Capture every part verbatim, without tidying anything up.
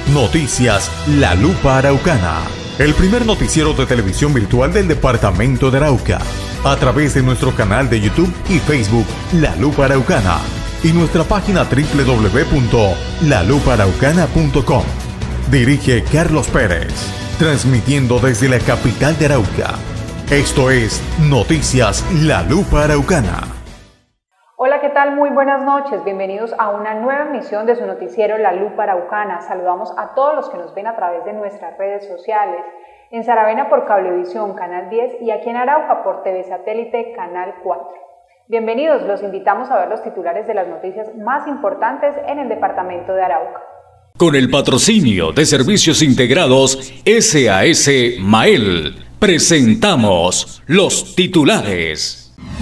Noticias La Lupa Araucana, el primer noticiero de televisión virtual del departamento de Arauca, a través de nuestro canal de YouTube y Facebook La Lupa Araucana y nuestra página doble u doble u doble u punto la lupa araucana punto com. Dirige Carlos Pérez, transmitiendo desde la capital de Arauca. Esto es Noticias La Lupa Araucana. Hola, ¿qué tal? Muy buenas noches. Bienvenidos a una nueva emisión de su noticiero La Lupa Araucana. Saludamos a todos los que nos ven a través de nuestras redes sociales. En Saravena por Cablevisión, Canal diez, y aquí en Arauca por T V Satélite, Canal cuatro. Bienvenidos, los invitamos a ver los titulares de las noticias más importantes en el departamento de Arauca. Con el patrocinio de Servicios Integrados S A S Mael, presentamos los titulares.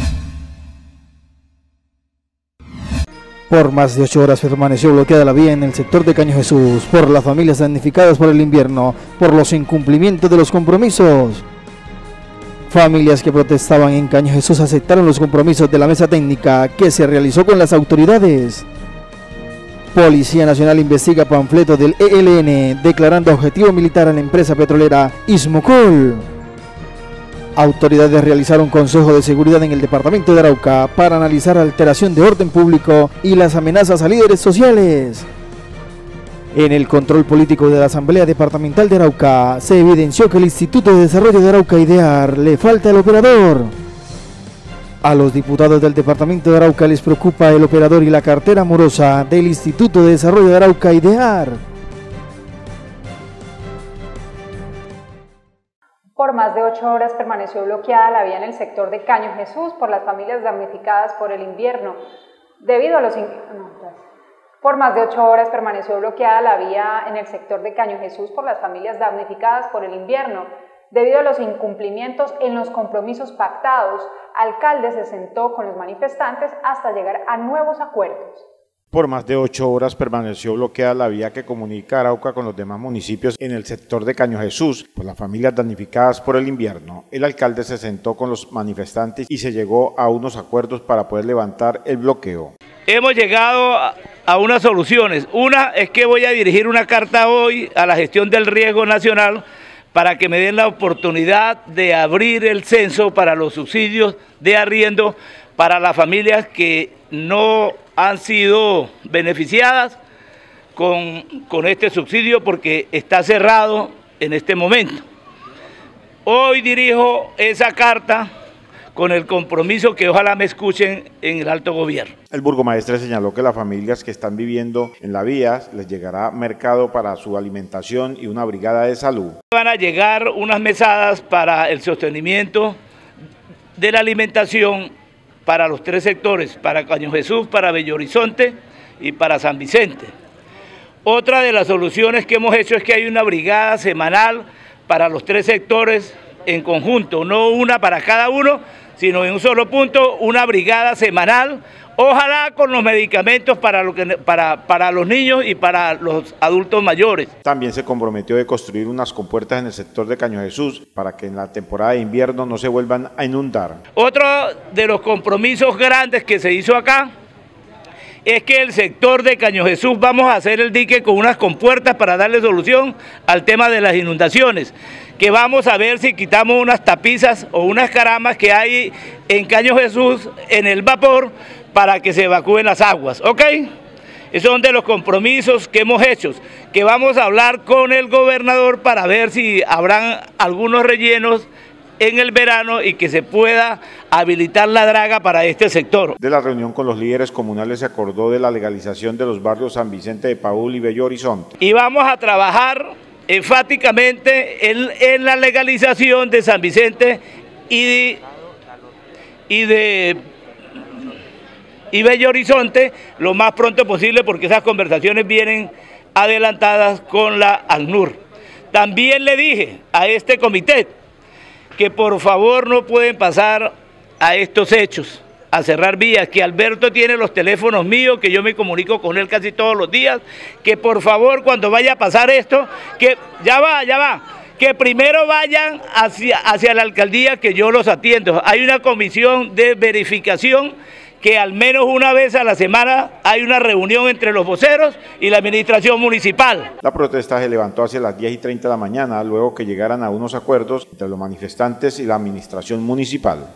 Por más de ocho horas permaneció bloqueada la vía en el sector de Caño Jesús por las familias damnificadas por el invierno, por los incumplimientos de los compromisos. Familias que protestaban en Caño Jesús aceptaron los compromisos de la mesa técnica que se realizó con las autoridades. Policía Nacional investiga panfleto del E L N declarando objetivo militar a la empresa petrolera Ismocol. Autoridades realizaron consejo de seguridad en el departamento de Arauca para analizar alteración de orden público y las amenazas a líderes sociales. En el control político de la Asamblea Departamental de Arauca se evidenció que el Instituto de Desarrollo de Arauca IDEAR le falta el operador. A los diputados del departamento de Arauca les preocupa el operador y la cartera morosa del Instituto de Desarrollo de Arauca IDEAR. Por más de ocho horas permaneció bloqueada la vía en el sector de Caño Jesús por las familias damnificadas por el invierno. Debido a los... In... No, por más de ocho horas permaneció bloqueada la vía en el sector de Caño Jesús por las familias damnificadas por el invierno. Debido a los incumplimientos en los compromisos pactados, alcalde se sentó con los manifestantes hasta llegar a nuevos acuerdos. Por más de ocho horas permaneció bloqueada la vía que comunica Arauca con los demás municipios en el sector de Caño Jesús por las familias damnificadas por el invierno. El alcalde se sentó con los manifestantes y se llegó a unos acuerdos para poder levantar el bloqueo. Hemos llegado a unas soluciones. Una es que voy a dirigir una carta hoy a la gestión del riesgo nacional para que me den la oportunidad de abrir el censo para los subsidios de arriendo para las familias que no han sido beneficiadas con, con este subsidio porque está cerrado en este momento. Hoy dirijo esa carta con el compromiso que ojalá me escuchen en el alto gobierno. El burgomaestre señaló que las familias que están viviendo en la vía les llegará mercado para su alimentación y una brigada de salud. Van a llegar unas mesadas para el sostenimiento de la alimentación para los tres sectores, para Caño Jesús, para Bello Horizonte y para San Vicente. Otra de las soluciones que hemos hecho es que hay una brigada semanal para los tres sectores en conjunto, no una para cada uno, sino en un solo punto, una brigada semanal, ojalá con los medicamentos para, lo que, para, para los niños y para los adultos mayores. También se comprometió de construir unas compuertas en el sector de Caño Jesús para que en la temporada de invierno no se vuelvan a inundar. Otro de los compromisos grandes que se hizo acá es que el sector de Caño Jesús vamos a hacer el dique con unas compuertas para darle solución al tema de las inundaciones, que vamos a ver si quitamos unas tapizas o unas caramas que hay en Caño Jesús en el vapor para que se evacúen las aguas, ¿ok? Esos son de los compromisos que hemos hecho, que vamos a hablar con el gobernador para ver si habrán algunos rellenos en el verano y que se pueda habilitar la draga para este sector. De la reunión con los líderes comunales se acordó de la legalización de los barrios San Vicente de Paúl y Bello Horizonte. Y vamos a trabajar enfáticamente en, en la legalización de San Vicente y de, y de y Bello Horizonte lo más pronto posible porque esas conversaciones vienen adelantadas con la ACNUR. También le dije a este comité que por favor no pueden pasar a estos hechos, a cerrar vías, que Alberto tiene los teléfonos míos, que yo me comunico con él casi todos los días, que por favor cuando vaya a pasar esto, que ya va, ya va, que primero vayan hacia, hacia la alcaldía que yo los atiendo. Hay una comisión de verificación que al menos una vez a la semana hay una reunión entre los voceros y la administración municipal. La protesta se levantó hacia las diez y treinta de la mañana, luego que llegaran a unos acuerdos entre los manifestantes y la administración municipal.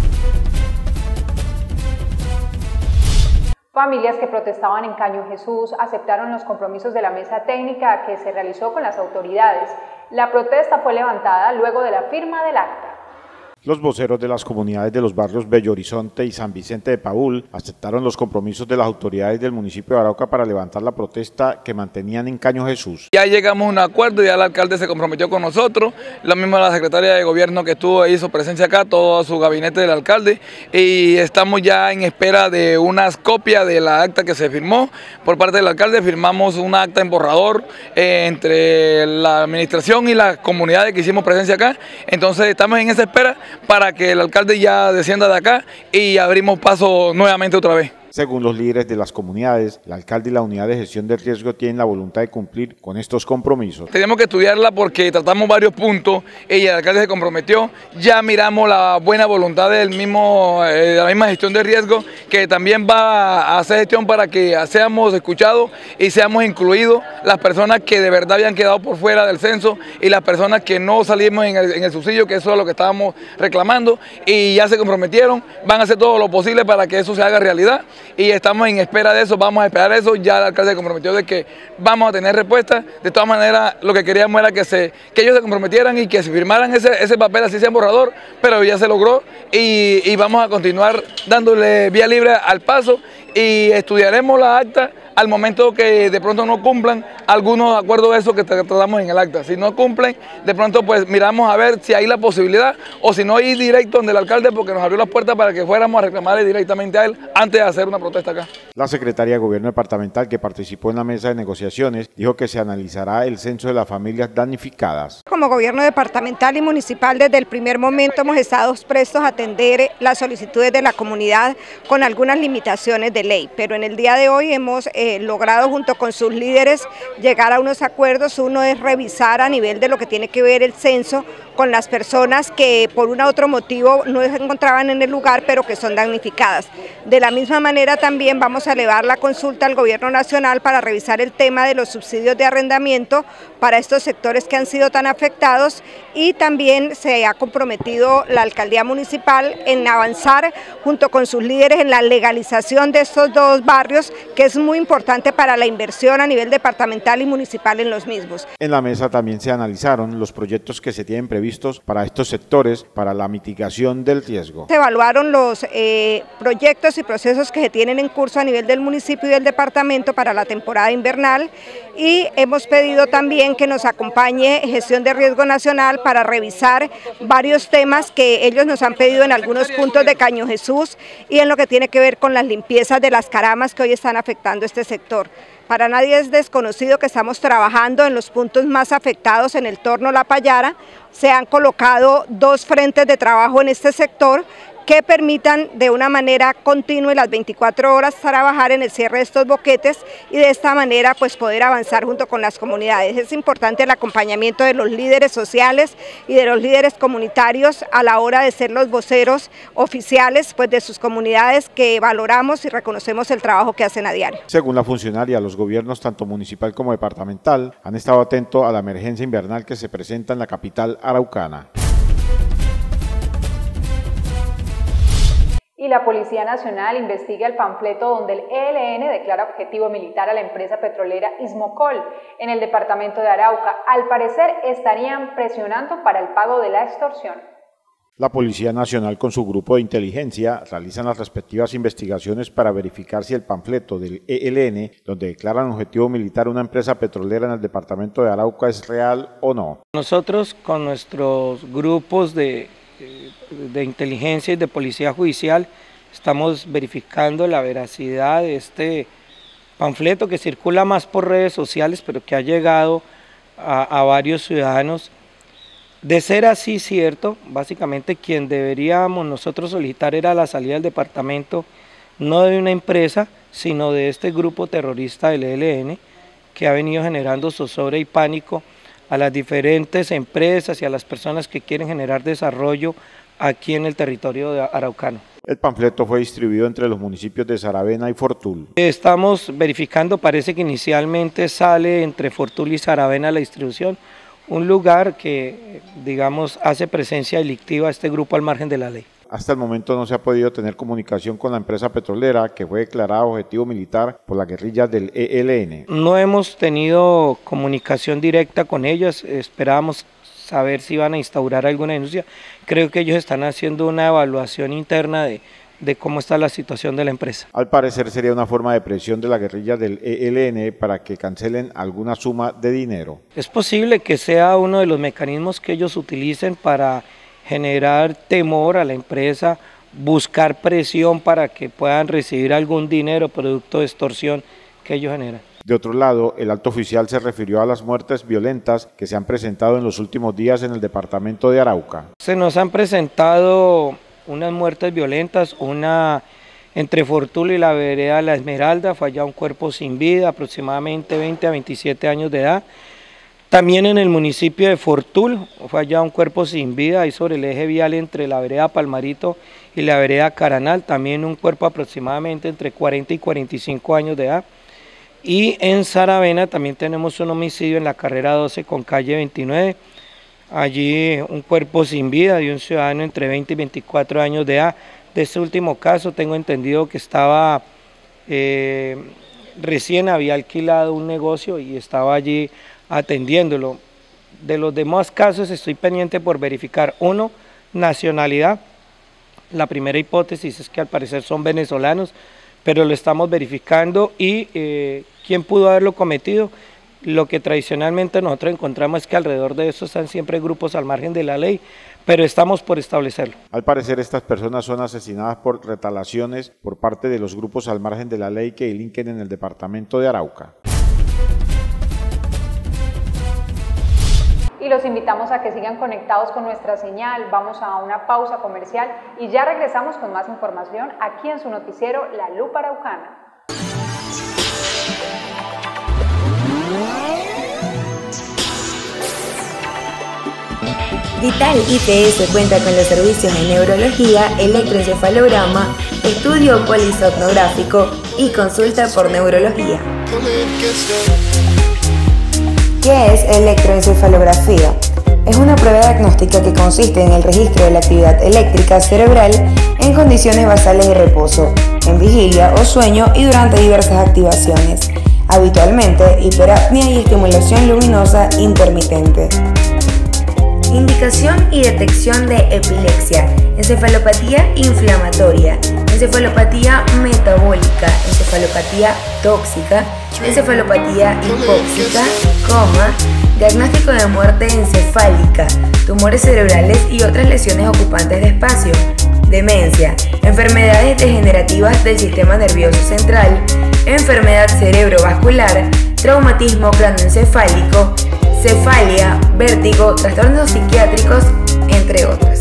Familias que protestaban en Caño Jesús aceptaron los compromisos de la mesa técnica que se realizó con las autoridades. La protesta fue levantada luego de la firma del acta. Los voceros de las comunidades de los barrios Bello Horizonte y San Vicente de Paúl aceptaron los compromisos de las autoridades del municipio de Arauca para levantar la protesta que mantenían en Caño Jesús. Ya llegamos a un acuerdo, ya el alcalde se comprometió con nosotros, la misma la secretaria de gobierno que estuvo hizo presencia acá, todo su gabinete del alcalde, y estamos ya en espera de unas copias de la acta que se firmó por parte del alcalde. Firmamos un acta en borrador eh, entre la administración y las comunidades que hicimos presencia acá, entonces estamos en esa espera para que el alcalde ya descienda de acá y abrimos paso nuevamente otra vez. Según los líderes de las comunidades, el alcalde y la unidad de gestión de riesgo tienen la voluntad de cumplir con estos compromisos. Tenemos que estudiarla porque tratamos varios puntos y el alcalde se comprometió. Ya miramos la buena voluntad del mismo, eh, de la misma gestión de riesgo, que también va a hacer gestión para que seamos escuchados y seamos incluidos las personas que de verdad habían quedado por fuera del censo y las personas que no salimos en el, en el subsidio, que eso es lo que estábamos reclamando, y ya se comprometieron, van a hacer todo lo posible para que eso se haga realidad. Y estamos en espera de eso, vamos a esperar eso, ya el alcalde se comprometió de que vamos a tener respuesta. De todas maneras, lo que queríamos era que, se, que ellos se comprometieran y que se firmaran ese, ese papel, así sea en borrador, pero ya se logró y, y vamos a continuar dándole vía libre al paso y estudiaremos la acta al momento que de pronto no cumplan algunos acuerdos de esos que tratamos en el acta. Si no cumplen, de pronto pues miramos a ver si hay la posibilidad o si no ir directo donde el alcalde, porque nos abrió las puertas para que fuéramos a reclamarle directamente a él antes de hacer una protesta acá. La secretaria de Gobierno Departamental, que participó en la mesa de negociaciones, dijo que se analizará el censo de las familias damnificadas. Como Gobierno Departamental y Municipal, desde el primer momento hemos estado prestos a atender las solicitudes de la comunidad con algunas limitaciones de ley, pero en el día de hoy hemos eh, Eh, logrado junto con sus líderes llegar a unos acuerdos. Uno es revisar a nivel de lo que tiene que ver el censo con las personas que por un u otro motivo no se encontraban en el lugar pero que son damnificadas. De la misma manera también vamos a elevar la consulta al Gobierno Nacional para revisar el tema de los subsidios de arrendamiento para estos sectores que han sido tan afectados, y también se ha comprometido la Alcaldía Municipal en avanzar junto con sus líderes en la legalización de estos dos barrios, que es muy importante para la inversión a nivel departamental y municipal en los mismos. En la mesa también se analizaron los proyectos que se tienen previstos para estos sectores para la mitigación del riesgo. Se evaluaron los eh, proyectos y procesos que se tienen en curso a nivel del municipio y del departamento para la temporada invernal, y hemos pedido también que nos acompañe Gestión de Riesgo Nacional para revisar varios temas que ellos nos han pedido en algunos puntos de Caño Jesús y en lo que tiene que ver con las limpiezas de las caramas que hoy están afectando este sector. Para nadie es desconocido que estamos trabajando en los puntos más afectados en el Torno La Payara. Se han colocado dos frentes de trabajo en este sector que permitan de una manera continua y las veinticuatro horas trabajar en el cierre de estos boquetes y de esta manera pues poder avanzar junto con las comunidades. Es importante el acompañamiento de los líderes sociales y de los líderes comunitarios a la hora de ser los voceros oficiales pues de sus comunidades, que valoramos y reconocemos el trabajo que hacen a diario. Según la funcionaria, los gobiernos tanto municipal como departamental han estado atentos a la emergencia invernal que se presenta en la capital araucana. Y la Policía Nacional investiga el panfleto donde el E L N declara objetivo militar a la empresa petrolera Ismocol en el departamento de Arauca. Al parecer estarían presionando para el pago de la extorsión. La Policía Nacional con su grupo de inteligencia realizan las respectivas investigaciones para verificar si el panfleto del E L N, donde declaran objetivo militar a una empresa petrolera en el departamento de Arauca, es real o no. Nosotros con nuestros grupos de de inteligencia y de policía judicial estamos verificando la veracidad de este panfleto que circula más por redes sociales, pero que ha llegado a, a varios ciudadanos. De ser así cierto, básicamente quien deberíamos nosotros solicitar era la salida del departamento, no de una empresa, sino de este grupo terrorista del E L N, que ha venido generando zozobra y pánico a las diferentes empresas y a las personas que quieren generar desarrollo aquí en el territorio araucano. El panfleto fue distribuido entre los municipios de Saravena y Fortul. Estamos verificando, parece que inicialmente sale entre Fortul y Saravena la distribución, un lugar que, digamos, hace presencia delictiva a este grupo al margen de la ley. Hasta el momento no se ha podido tener comunicación con la empresa petrolera que fue declarada objetivo militar por la guerrilla del E L N. No hemos tenido comunicación directa con ellos, esperábamos saber si van a instaurar alguna denuncia. Creo que ellos están haciendo una evaluación interna de, de cómo está la situación de la empresa. Al parecer sería una forma de presión de la guerrilla del E L N para que cancelen alguna suma de dinero. Es posible que sea uno de los mecanismos que ellos utilicen para generar temor a la empresa, buscar presión para que puedan recibir algún dinero producto de extorsión que ellos generan. De otro lado, el alto oficial se refirió a las muertes violentas que se han presentado en los últimos días en el departamento de Arauca. Se nos han presentado unas muertes violentas, una entre Fortul y la vereda La Esmeralda, fue hallado un cuerpo sin vida, aproximadamente veinte a veintisiete años de edad. También en el municipio de Fortul fue hallado un cuerpo sin vida ahí sobre el eje vial entre la vereda Palmarito y la vereda Caranal, también un cuerpo aproximadamente entre cuarenta y cuarenta y cinco años de edad. Y en Saravena también tenemos un homicidio en la carrera doce con calle veintinueve, allí un cuerpo sin vida de un ciudadano entre veinte y veinticuatro años de edad. De este último caso tengo entendido que estaba, eh, recién había alquilado un negocio y estaba allí atendiéndolo. De los demás casos estoy pendiente por verificar. Uno, nacionalidad. La primera hipótesis es que al parecer son venezolanos, pero lo estamos verificando. Y eh, quién pudo haberlo cometido. Lo que tradicionalmente nosotros encontramos es que alrededor de eso están siempre grupos al margen de la ley, pero estamos por establecerlo. Al parecer estas personas son asesinadas por retalaciones por parte de los grupos al margen de la ley que delinquen en el departamento de Arauca. Y los invitamos a que sigan conectados con nuestra señal. Vamos a una pausa comercial y ya regresamos con más información aquí en su noticiero La Lupa Araucana. Vital I P S cuenta con los servicios de neurología, electroencefalograma, estudio polisomnográfico y consulta por neurología. ¿Qué es electroencefalografía? Es una prueba diagnóstica que consiste en el registro de la actividad eléctrica cerebral en condiciones basales de reposo, en vigilia o sueño y durante diversas activaciones, habitualmente hiperapnea y estimulación luminosa intermitente. Indicación y detección de epilepsia, encefalopatía inflamatoria, encefalopatía metabólica, encefalopatía tóxica, encefalopatía hipóxica, coma, diagnóstico de muerte encefálica, tumores cerebrales y otras lesiones ocupantes de espacio, demencia, enfermedades degenerativas del sistema nervioso central, enfermedad cerebrovascular, traumatismo craneoencefálico, cefalia, vértigo, trastornos psiquiátricos, entre otros.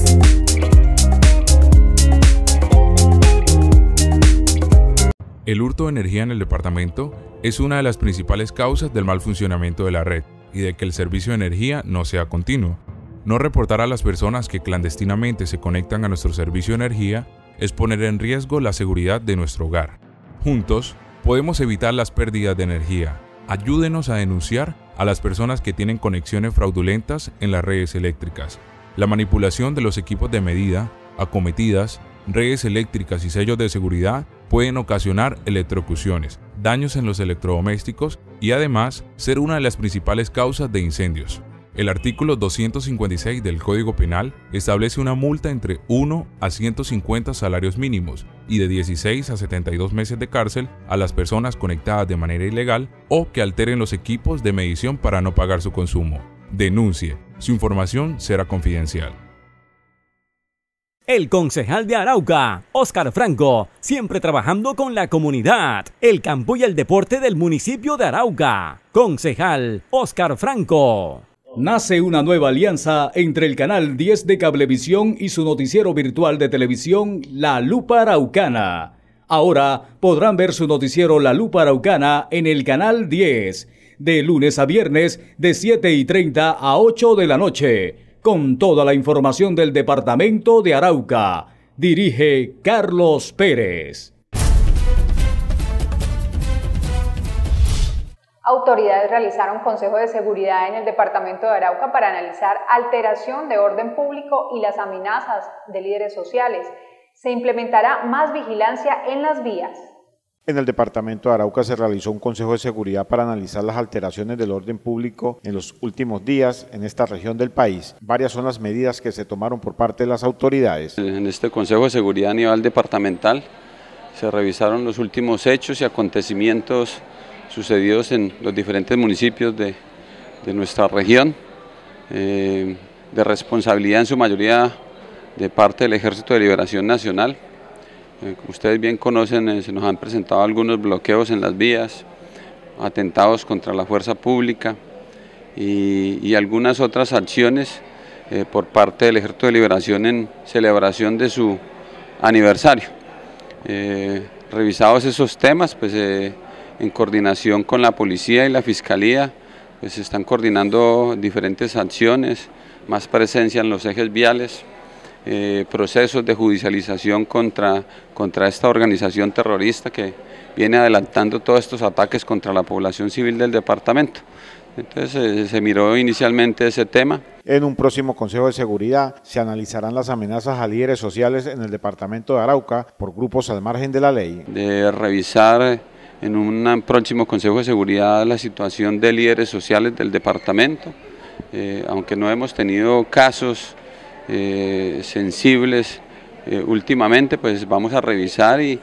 El hurto de energía en el departamento es una de las principales causas del mal funcionamiento de la red y de que el servicio de energía no sea continuo. No reportar a las personas que clandestinamente se conectan a nuestro servicio de energía es poner en riesgo la seguridad de nuestro hogar. Juntos, podemos evitar las pérdidas de energía. Ayúdenos a denunciar a las personas que tienen conexiones fraudulentas en las redes eléctricas. La manipulación de los equipos de medida, acometidas, redes eléctricas y sellos de seguridad pueden ocasionar electrocuciones, daños en los electrodomésticos y además ser una de las principales causas de incendios. El artículo doscientos cincuenta y seis del Código Penal establece una multa entre uno a ciento cincuenta salarios mínimos y de dieciséis a setenta y dos meses de cárcel a las personas conectadas de manera ilegal o que alteren los equipos de medición para no pagar su consumo. Denuncie. Su información será confidencial. El concejal de Arauca, Óscar Franco, siempre trabajando con la comunidad, el campo y el deporte del municipio de Arauca. Concejal Óscar Franco. Nace una nueva alianza entre el Canal diez de Cablevisión y su noticiero virtual de televisión La Lupa Araucana. Ahora podrán ver su noticiero La Lupa Araucana en el Canal diez, de lunes a viernes de siete y treinta a ocho de la noche, con toda la información del departamento de Arauca. Dirige Carlos Pérez. Autoridades realizaron consejo de seguridad en el departamento de Arauca para analizar alteración de orden público y las amenazas de líderes sociales. Se implementará más vigilancia en las vías. En el departamento de Arauca se realizó un consejo de seguridad para analizar las alteraciones del orden público en los últimos días en esta región del país. Varias son las medidas que se tomaron por parte de las autoridades. En este consejo de seguridad a nivel departamental se revisaron los últimos hechos y acontecimientos sucedidos en los diferentes municipios de, de nuestra región, eh, de responsabilidad en su mayoría de parte del Ejército de Liberación Nacional. Eh, como ustedes bien conocen, eh, se nos han presentado algunos bloqueos en las vías, atentados contra la fuerza pública y, y algunas otras acciones eh, por parte del Ejército de Liberación en celebración de su aniversario. Eh, revisados esos temas, pues eh, en coordinación con la policía y la fiscalía, pues se están coordinando diferentes acciones, más presencia en los ejes viales, eh, procesos de judicialización contra, contra esta organización terrorista que viene adelantando todos estos ataques contra la población civil del departamento. Entonces eh, se miró inicialmente ese tema. En un próximo Consejo de Seguridad se analizarán las amenazas a líderes sociales en el departamento de Arauca por grupos al margen de la ley. De revisar en un próximo Consejo de Seguridad la situación de líderes sociales del departamento, eh, aunque no hemos tenido casos eh, sensibles eh, últimamente, pues vamos a revisar y,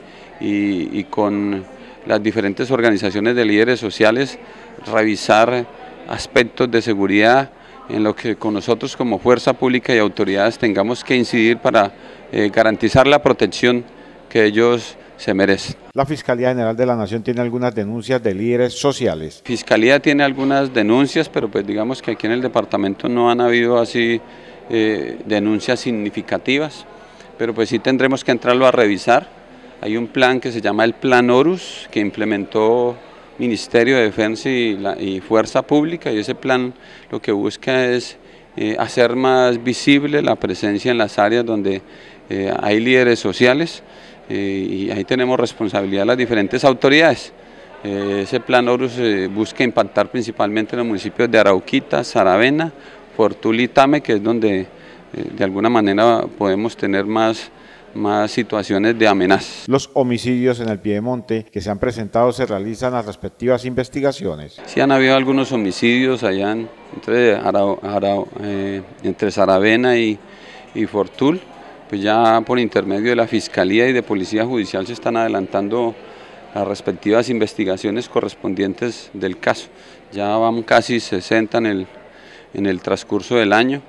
y, y con las diferentes organizaciones de líderes sociales revisar aspectos de seguridad en lo que con nosotros como fuerza pública y autoridades tengamos que incidir para eh, garantizar la protección que ellos se merecen. La Fiscalía General de la Nación tiene algunas denuncias de líderes sociales. Fiscalía tiene algunas denuncias, pero pues digamos que aquí en el departamento no han habido así eh, denuncias significativas, pero pues sí tendremos que entrarlo a revisar. Hay un plan que se llama el Plan Horus, que implementó Ministerio de Defensa y, la, y Fuerza Pública, y ese plan lo que busca es eh, hacer más visible la presencia en las áreas donde eh, hay líderes sociales. Eh, y ahí tenemos responsabilidad las diferentes autoridades. Eh, ese plan Horus eh, busca impactar principalmente en los municipios de Arauquita, Saravena, Fortul y Tame, que es donde eh, de alguna manera podemos tener más, más situaciones de amenazas. Los homicidios en el Piedemonte que se han presentado se realizan las respectivas investigaciones. Sí han habido algunos homicidios allá en, entre, Arau, Arau, eh, entre Saravena y, y Fortul. Pues ya por intermedio de la Fiscalía y de Policía Judicial se están adelantando las respectivas investigaciones correspondientes del caso. Ya van casi sesenta en el, en el transcurso del año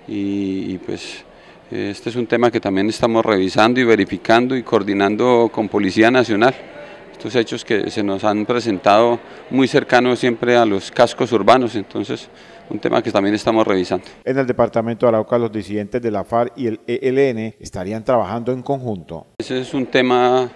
y, y pues este es un tema que también estamos revisando y verificando y coordinando con Policía Nacional. Estos hechos que se nos han presentado muy cercanos siempre a los cascos urbanos, entonces un tema que también estamos revisando. En el departamento de Arauca, los disidentes de la FARC y el E L N estarían trabajando en conjunto. Ese es un tema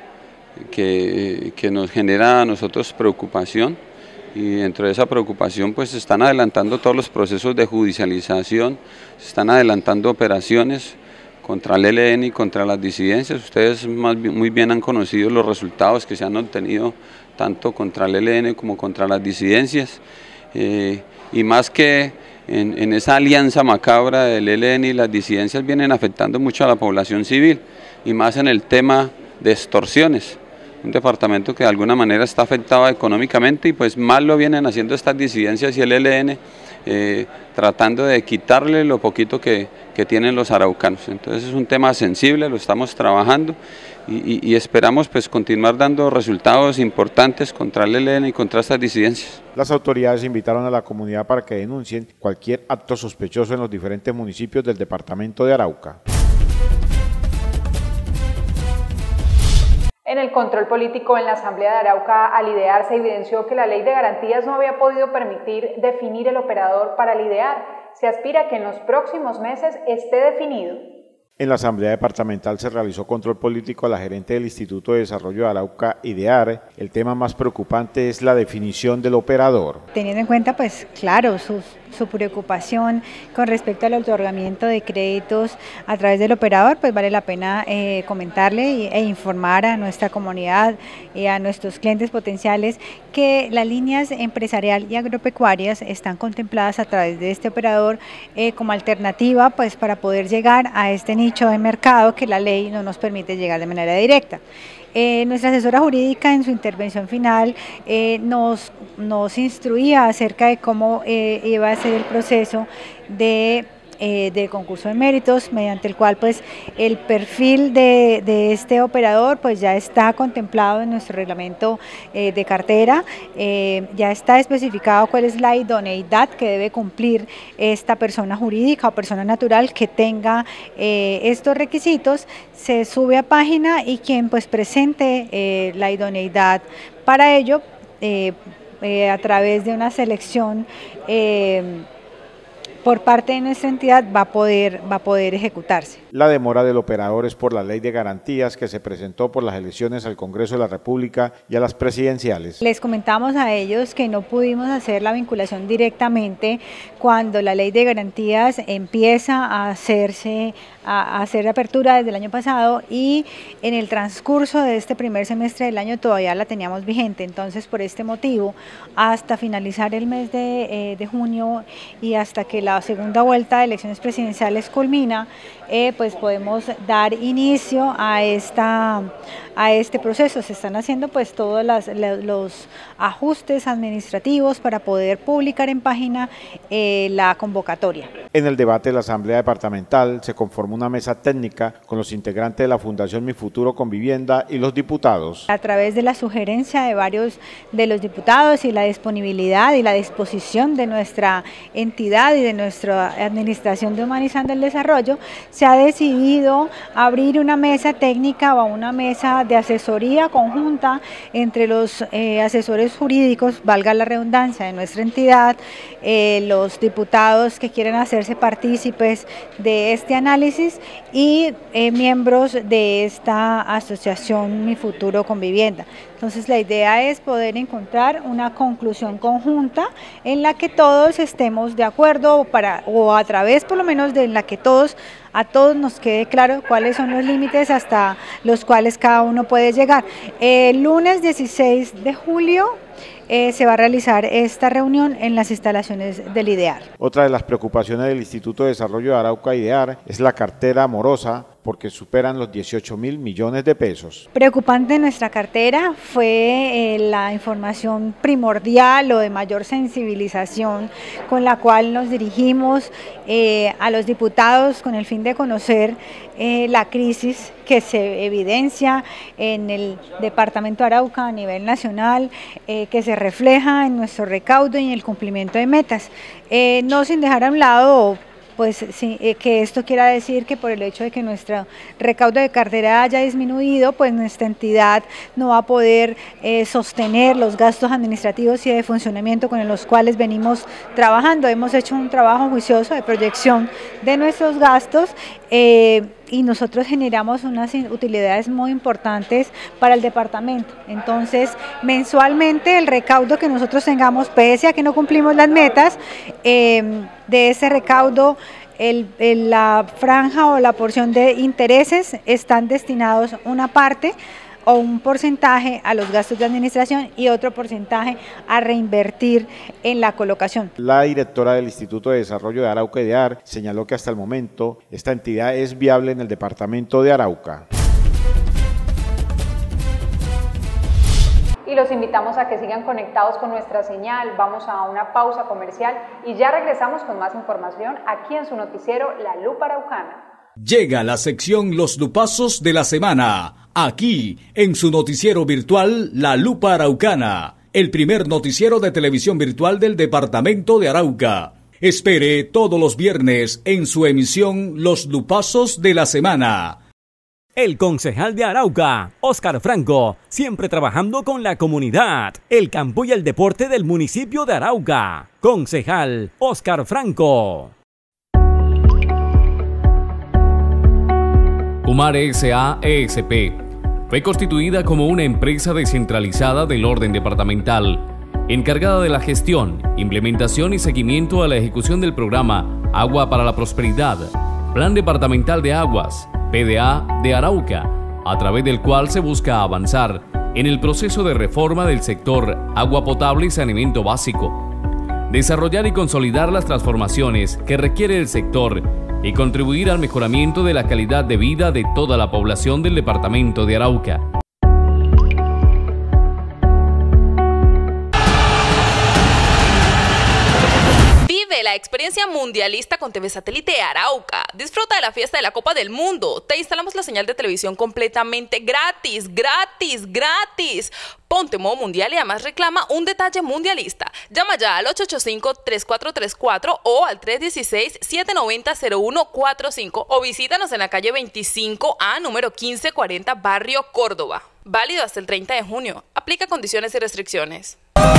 que, que nos genera a nosotros preocupación y dentro de esa preocupación pues se están adelantando todos los procesos de judicialización, se están adelantando operaciones contra el E L N y contra las disidencias. Ustedes más bien, muy bien han conocido los resultados que se han obtenido tanto contra el E L N como contra las disidencias. Eh, y más que en, en esa alianza macabra del E L N y las disidencias vienen afectando mucho a la población civil y más en el tema de extorsiones, un departamento que de alguna manera está afectado económicamente y pues mal lo vienen haciendo estas disidencias y el E L N eh, tratando de quitarle lo poquito que, que tienen los araucanos. Entonces es un tema sensible, lo estamos trabajando y, y, y esperamos pues continuar dando resultados importantes contra el E L N y contra estas disidencias. Las autoridades invitaron a la comunidad para que denuncien cualquier acto sospechoso en los diferentes municipios del departamento de Arauca. En el control político en la Asamblea de Arauca, al idear se evidenció que la Ley de Garantías no había podido permitir definir el operador para lidear. Se aspira que en los próximos meses esté definido. En la Asamblea Departamental se realizó control político a la gerente del Instituto de Desarrollo de Arauca, IDEAR. El tema más preocupante es la definición del operador. Teniendo en cuenta, pues claro, sus, su preocupación con respecto al otorgamiento de créditos a través del operador, pues vale la pena eh, comentarle e informar a nuestra comunidad y a nuestros clientes potenciales que las líneas empresarial y agropecuarias están contempladas a través de este operador eh, como alternativa pues para poder llegar a este nicho de mercado que la ley no nos permite llegar de manera directa. Eh, nuestra asesora jurídica en su intervención final eh, nos, nos instruía acerca de cómo eh, iba a ser el proceso de Eh, de concurso de méritos, mediante el cual pues el perfil de, de este operador pues ya está contemplado en nuestro reglamento eh, de cartera, eh, ya está especificado cuál es la idoneidad que debe cumplir esta persona jurídica o persona natural que tenga eh, estos requisitos, se sube a página y quien pues presente eh, la idoneidad para ello eh, eh, a través de una selección eh, por parte de nuestra entidad va a poder, va a poder ejecutarse. La demora del operador es por la ley de garantías que se presentó por las elecciones al Congreso de la República y a las presidenciales. Les comentamos a ellos que no pudimos hacer la vinculación directamente cuando la ley de garantías empieza a hacerse, a, a hacer apertura desde el año pasado y en el transcurso de este primer semestre del año todavía la teníamos vigente. Entonces, por este motivo, hasta finalizar el mes de, eh, de junio y hasta que la La segunda vuelta de elecciones presidenciales culmina, eh, pues podemos dar inicio a, esta, a este proceso. Se están haciendo pues todos las, los ajustes administrativos para poder publicar en página eh, la convocatoria. En el debate de la Asamblea Departamental se conformó una mesa técnica con los integrantes de la Fundación Mi Futuro con Vivienda y los diputados. A través de la sugerencia de varios de los diputados y la disponibilidad y la disposición de nuestra entidad y de nuestra Administración de Humanizando el Desarrollo, se ha decidido abrir una mesa técnica o una mesa de asesoría conjunta entre los eh, asesores jurídicos, valga la redundancia, de nuestra entidad, eh, los diputados que quieren hacerse partícipes de este análisis y eh, miembros de esta asociación Mi Futuro con Vivienda. Entonces la idea es poder encontrar una conclusión conjunta en la que todos estemos de acuerdo o, para, o a través por lo menos de la que todos a todos nos quede claro cuáles son los límites hasta los cuales cada uno puede llegar. El lunes dieciséis de julio eh, se va a realizar esta reunión en las instalaciones del IDEAR. Otra de las preocupaciones del Instituto de Desarrollo de Arauca IDEAR es la cartera morosa, porque superan los dieciocho mil millones de pesos. Preocupante en nuestra cartera fue eh, la información primordial o de mayor sensibilización con la cual nos dirigimos eh, a los diputados con el fin de conocer eh, la crisis que se evidencia en el departamento de Arauca a nivel nacional, eh, que se refleja en nuestro recaudo y en el cumplimiento de metas. Eh, no sin dejar a un lado pues sí, eh, que esto quiera decir que por el hecho de que nuestro recaudo de cartera haya disminuido, pues nuestra entidad no va a poder eh, sostener los gastos administrativos y de funcionamiento con los cuales venimos trabajando. Hemos hecho un trabajo juicioso de proyección de nuestros gastos eh, y nosotros generamos unas utilidades muy importantes para el departamento. Entonces, mensualmente el recaudo que nosotros tengamos, pese a que no cumplimos las metas, eh, de ese recaudo, el, el, la franja o la porción de intereses están destinados una parte o un porcentaje a los gastos de administración y otro porcentaje a reinvertir en la colocación. La directora del Instituto de Desarrollo de Arauca IDEAR señaló que hasta el momento esta entidad es viable en el departamento de Arauca. Y los invitamos a que sigan conectados con nuestra señal. Vamos a una pausa comercial y ya regresamos con más información aquí en su noticiero La Lupa Araucana. Llega la sección Los Lupazos de la Semana, aquí en su noticiero virtual La Lupa Araucana, el primer noticiero de televisión virtual del departamento de Arauca. Espere todos los viernes en su emisión Los Lupazos de la Semana. El concejal de Arauca, Óscar Franco, siempre trabajando con la comunidad, el campo y el deporte del municipio de Arauca. Concejal Óscar Franco. Umar S A E S P fue constituida como una empresa descentralizada del orden departamental encargada de la gestión, implementación y seguimiento a la ejecución del programa Agua para la Prosperidad, Plan Departamental de Aguas, P D A de Arauca, a través del cual se busca avanzar en el proceso de reforma del sector agua potable y saneamiento básico, desarrollar y consolidar las transformaciones que requiere el sector y contribuir al mejoramiento de la calidad de vida de toda la población del departamento de Arauca. Vive la experiencia mundialista con T V Satélite Arauca. Disfruta de la fiesta de la Copa del Mundo. Te instalamos la señal de televisión completamente gratis, gratis, gratis. Ponte modo mundial y además reclama un detalle mundialista. Llama ya al ocho ocho cinco, tres cuatro tres cuatro o al tres uno seis, siete nueve cero, cero uno cuatro cinco o visítanos en la calle veinticinco A, número quince cuarenta, Barrio Córdoba. Válido hasta el treinta de junio. Aplica condiciones y restricciones.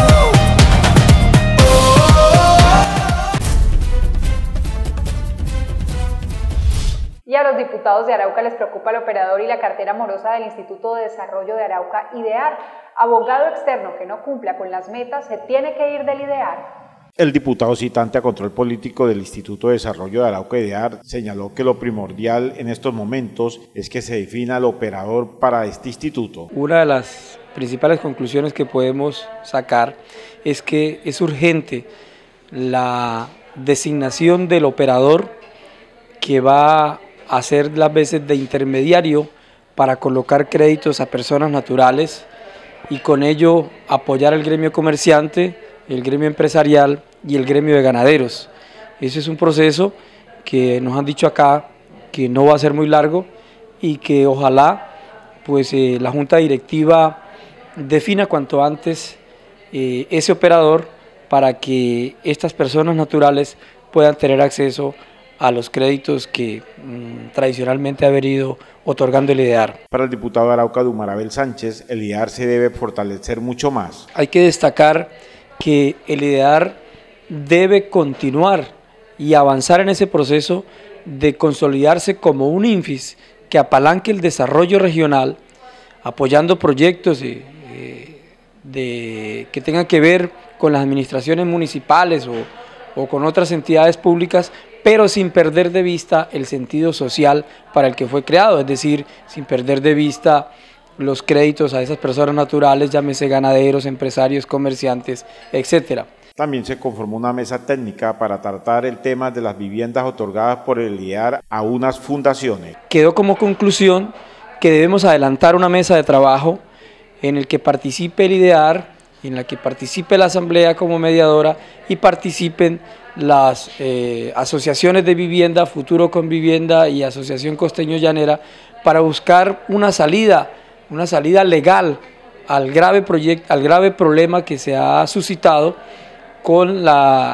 Y a los diputados de Arauca les preocupa el operador y la cartera morosa del Instituto de Desarrollo de Arauca, IDEAR. Abogado externo que no cumpla con las metas se tiene que ir del IDEAR. El diputado citante a control político del Instituto de Desarrollo de Arauca, IDEAR, señaló que lo primordial en estos momentos es que se defina el operador para este instituto. Una de las principales conclusiones que podemos sacar es que es urgente la designación del operador que va a ser las veces de intermediario para colocar créditos a personas naturales y con ello apoyar al gremio comerciante, el gremio empresarial y el gremio de ganaderos. Ese es un proceso que nos han dicho acá que no va a ser muy largo y que ojalá pues eh, la Junta Directiva defina cuanto antes eh, ese operador para que estas personas naturales puedan tener acceso a los créditos que mmm, tradicionalmente ha venido otorgando el IDEAR. Para el diputado de Arauca, Dumarabel Sánchez, el IDEAR se debe fortalecer mucho más. Hay que destacar que el IDEAR debe continuar y avanzar en ese proceso de consolidarse como un INFIS que apalanque el desarrollo regional, apoyando proyectos de, de, que tengan que ver con las administraciones municipales o, o con otras entidades públicas, pero sin perder de vista el sentido social para el que fue creado, es decir, sin perder de vista los créditos a esas personas naturales, llámese ganaderos, empresarios, comerciantes, etcétera. También se conformó una mesa técnica para tratar el tema de las viviendas otorgadas por el IDEAR a unas fundaciones. Quedó como conclusión que debemos adelantar una mesa de trabajo en el que participe el IDEAR, en la que participe la Asamblea como mediadora y participen las eh, asociaciones de vivienda, Futuro con Vivienda y Asociación Costeño Llanera, para buscar una salida, una salida legal al grave, proyecto, al grave problema que se ha suscitado con,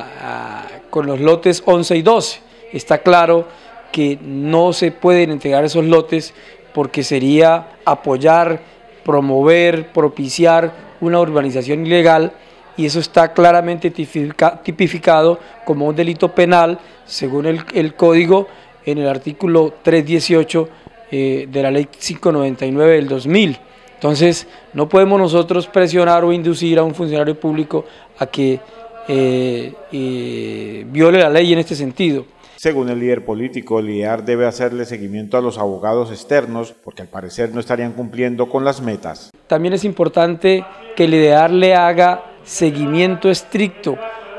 la, uh, con los lotes once y doce. Está claro que no se pueden entregar esos lotes porque sería apoyar, promover, propiciar una urbanización ilegal, y eso está claramente tipificado como un delito penal según el, el código en el artículo trescientos dieciocho eh, de la ley quinientos noventa y nueve del dos mil. Entonces no podemos nosotros presionar o inducir a un funcionario público a que eh, eh, viole la ley en este sentido. Según el líder político, el IDEAR debe hacerle seguimiento a los abogados externos porque al parecer no estarían cumpliendo con las metas. También es importante que el IDEAR le haga seguimiento estricto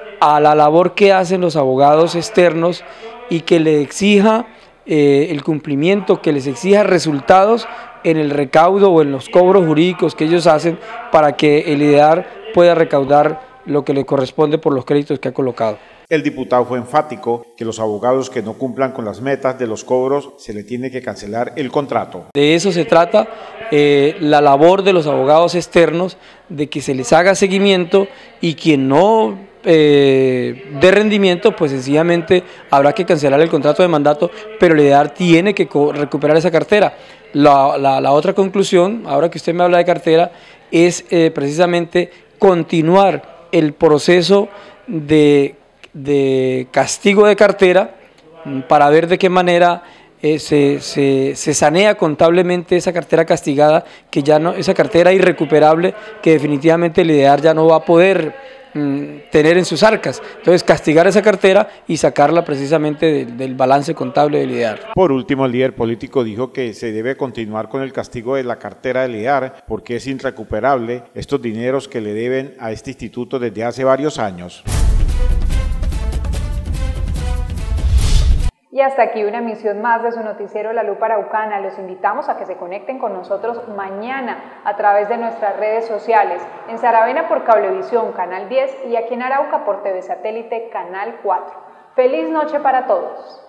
a la labor que hacen los abogados externos y que le exija eh, el cumplimiento, que les exija resultados en el recaudo o en los cobros jurídicos que ellos hacen para que el IDEAR pueda recaudar lo que le corresponde por los créditos que ha colocado. El diputado fue enfático que los abogados que no cumplan con las metas de los cobros se le tiene que cancelar el contrato. De eso se trata eh, la labor de los abogados externos, de que se les haga seguimiento y quien no eh, dé rendimiento, pues sencillamente habrá que cancelar el contrato de mandato, pero el IDEAR tiene que recuperar esa cartera. La, la, la otra conclusión, ahora que usted me habla de cartera, es eh, precisamente continuar el proceso de de castigo de cartera para ver de qué manera eh, se, se, se sanea contablemente esa cartera castigada, que ya no, esa cartera irrecuperable que definitivamente el IDEAR ya no va a poder tener en sus arcas. Entonces castigar esa cartera y sacarla precisamente del, del balance contable del IDEAR. Por último, el líder político dijo que se debe continuar con el castigo de la cartera del IDEAR porque es irrecuperable estos dineros que le deben a este instituto desde hace varios años. Y hasta aquí una emisión más de su noticiero La Lupa Araucana. Los invitamos a que se conecten con nosotros mañana a través de nuestras redes sociales, en Saravena por Cablevisión, Canal diez, y aquí en Arauca por T V Satélite, Canal cuatro. ¡Feliz noche para todos!